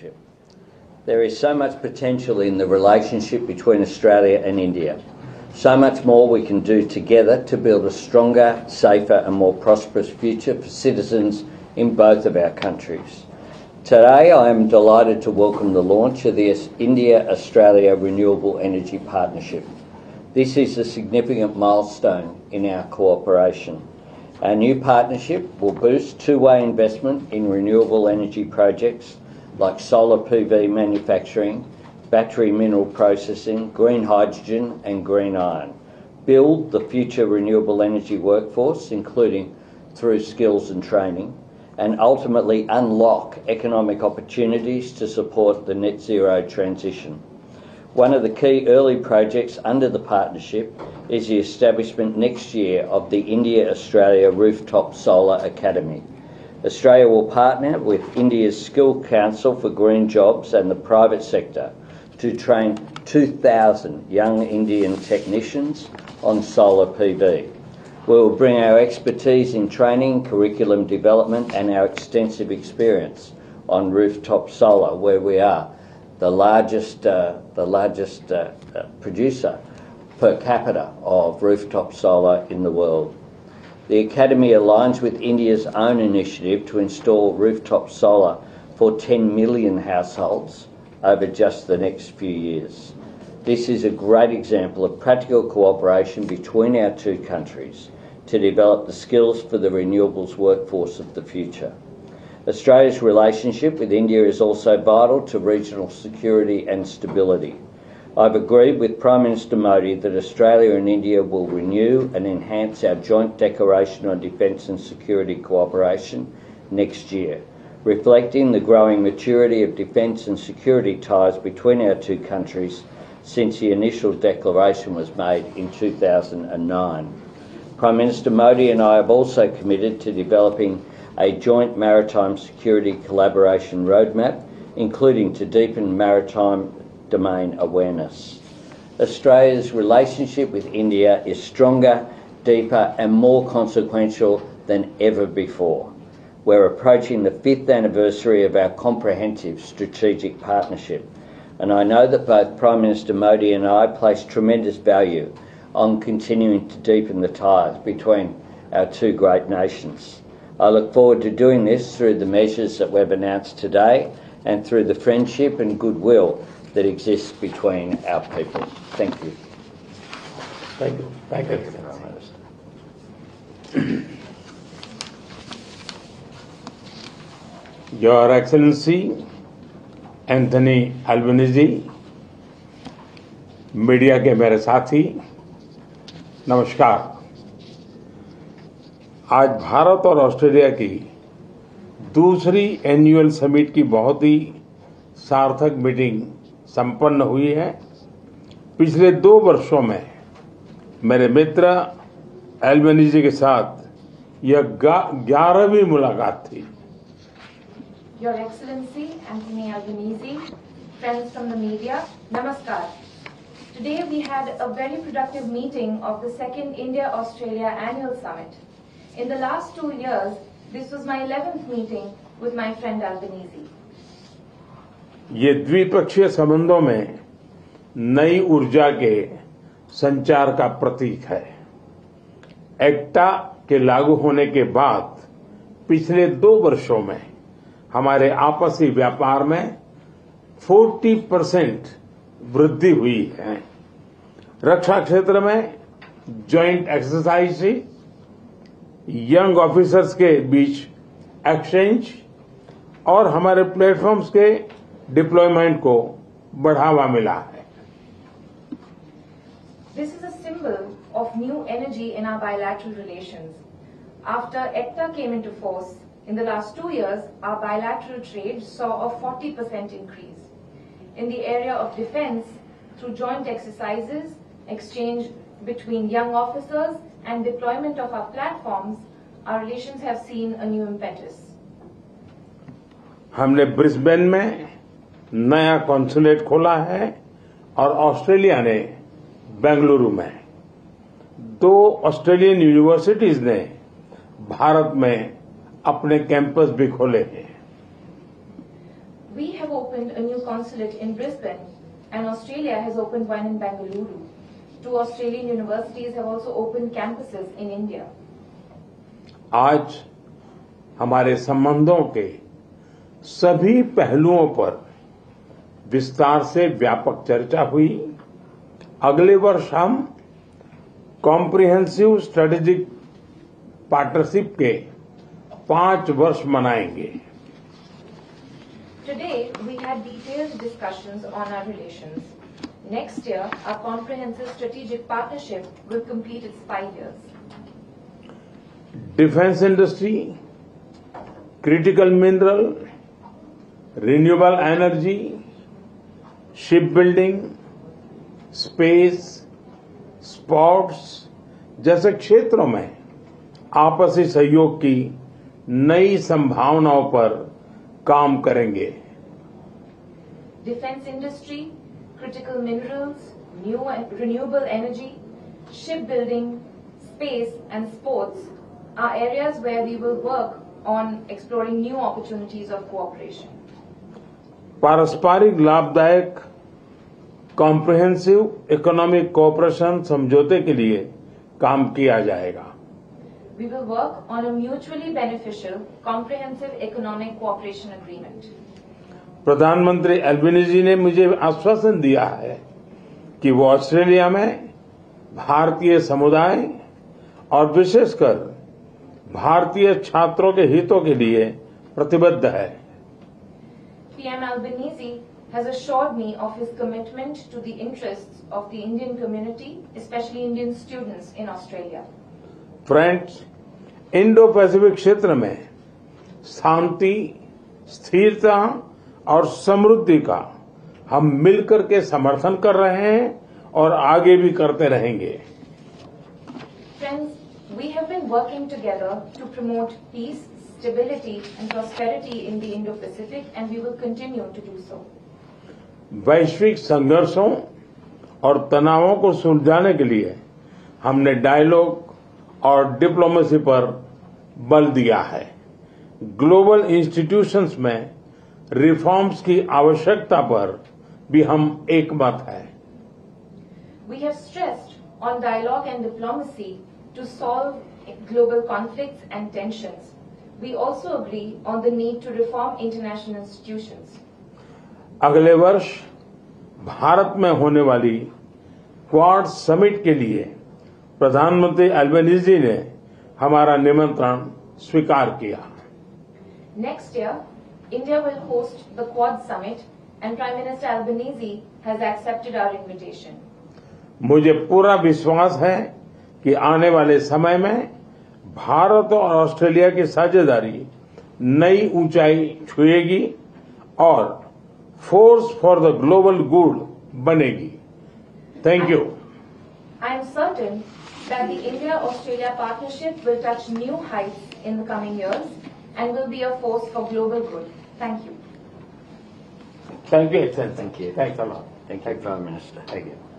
partnership. There is so much potential in the relationship between Australia and India. So much more we can do together to build a stronger, safer and more prosperous future for citizens in both of our countries. Today I am delighted to welcome the launch of the India-Australia Renewable Energy Partnership. This is a significant milestone in our cooperation. Our new partnership will boost two-way investment in renewable energy projects like solar PV manufacturing, battery mineral processing, green hydrogen and green iron, build the future renewable energy workforce, including through skills and training, and ultimately unlock economic opportunities to support the net zero transition. One of the key early projects under the partnership is the establishment next year of the India-Australia Rooftop Solar Academy. Australia will partner with India's Skill Council for Green Jobs and the private sector to train 2,000 young Indian technicians on solar PV. We will bring our expertise in training, curriculum development and our extensive experience on rooftop solar, where we are the largest producer per capita of rooftop solar in the world. The Academy aligns with India's own initiative to install rooftop solar for 10 million households over just the next few years. This is a great example of practical cooperation between our two countries to develop the skills for the renewables workforce of the future. Australia's relationship with India is also vital to regional security and stability. I've agreed with Prime Minister Modi that Australia and India will renew and enhance our joint declaration on defence and security cooperation next year, reflecting the growing maturity of defence and security ties between our two countries since the initial declaration was made in 2009. Prime Minister Modi and I have also committed to developing a joint maritime security collaboration roadmap, including to deepen maritime domain awareness. Australia's relationship with India is stronger, deeper and more consequential than ever before. We're approaching the 5th anniversary of our comprehensive strategic partnership, and I know that both Prime Minister Modi and I place tremendous value on continuing to deepen the ties between our two great nations. I look forward to doing this through the measures that we've announced today and through the friendship and goodwill that exists between our people. Thank you. Thank you. Thank you, Prime Minister. Your Excellency Anthony Albanese, media के मेरे साथी, नमस्कार। आज भारत और Australia की दूसरी annual summit की बहुत ही सार्थक मीटिंग संपन्न हुई है। पिछले 2 वर्षों में मेरे मित्र एल्बनीज़ी के साथ यह 11वीं मुलाकात थी। Your Excellency Anthony Albanese, friends from the media, Namaskar. Today we had a very productive meeting of the 2nd India-Australia Annual Summit. In the last 2 years, this was my 11th meeting with my friend Albanese. ये द्विपक्षीय संबंधों में नई ऊर्जा के संचार का प्रतीक है। एक्टा के लागू होने के बाद पिछले 2 वर्षों में हमारे आपसी व्यापार में 40% वृद्धि हुई है। रक्षा क्षेत्र में जॉइंट एक्सरसाइज, यंग ऑफिसर्स के बीच एक्सचेंज और हमारे प्लेटफॉर्म्स के डिप्लॉयमेंट को बढ़ावा मिला है। This is a symbol of new energy in our bilateral relations. After ECTA came into force, in the last 2 years, our bilateral trade saw a 40% increase. In the area of defense, through joint exercises, exchange between young officers and deployment of our platforms, our relations have seen a new impetus. हमने Brisbane में नया consulate खोला है और Australia ने बेंगलुरु में। 2 Australian universities ने भारत में अपने कैंपस भी खोले हैं। We have opened National Consulate in Brisbane, and Australia has opened one in Bengaluru. 2 Australian universities have also opened campuses in India. आज हमारे संबंधों के सभी पहलुओं पर विस्तार से व्यापक चर्चा हुई। अगले वर्ष हम कॉम्प्रिहेंसिव स्ट्रेटेजिक पार्टनरशिप के 5 वर्ष मनाएंगे। Today, we had detailed discussions on our relations. Next year, our comprehensive strategic partnership will complete its 5 years. Defense industry, critical mineral, renewable energy, shipbuilding, space, sports जैसे क्षेत्रों में आपसी सहयोग की नई संभावनाओं पर काम करेंगे। Defense industry, critical minerals, renewable energy, shipbuilding, space and sports are areas where we will work on exploring new opportunities of cooperation. पारस्परिक लाभदायक कॉम्प्रिहेंसिव इकोनॉमिक कोऑपरेशन समझौते के लिए काम किया जाएगा। We will work on a mutually beneficial comprehensive economic cooperation agreement. प्रधानमंत्री एल्बेनीजी ने मुझे आश्वासन दिया है कि वो ऑस्ट्रेलिया में भारतीय समुदाय और विशेषकर भारतीय छात्रों के हितों के लिए प्रतिबद्ध है। PM Albanese has assured me of his commitment to the interests of the Indian community, especially Indian students in Australia. Friends, Indo Pacific क्षेत्र में शांति, स्थिरता और समृद्धि का हम मिलकर के समर्थन कर रहे हैं और आगे भी करते रहेंगे। Friends, we have been working together to promote peace, stability and prosperity in the Indo-Pacific, and we will continue to do so. वैश्विक संघर्षों और तनावों को सुलझाने के लिए हमने डायलॉग और डिप्लोमेसी पर बल दिया है। ग्लोबल इंस्टीट्यूशंस में रिफॉर्म्स की आवश्यकता पर भी हम एकमत हैं। We have stressed on dialogue and diplomacy to solve global conflicts and tensions. We also agree on the need to reform international institutions. अगले वर्ष भारत में होने वाली क्वाड समिट के लिए प्रधानमंत्री एल्बेनीजी ने हमारा निमंत्रण स्वीकार किया। Next year, India will host the Quad Summit, and Prime Minister Albanese has accepted our invitation. मुझे पूरा विश्वास है कि आने वाले समय में भारत और ऑस्ट्रेलिया की साझेदारी नई ऊंचाई छुएगी और force for the global good बनेगी। Thank you. I am certain that the India-Australia partnership will touch new heights in the coming years and will be a force for global good. Thank you. Thank you, Excellency. Thank you. Thanks a lot. Thank you, Prime Minister. Thank you.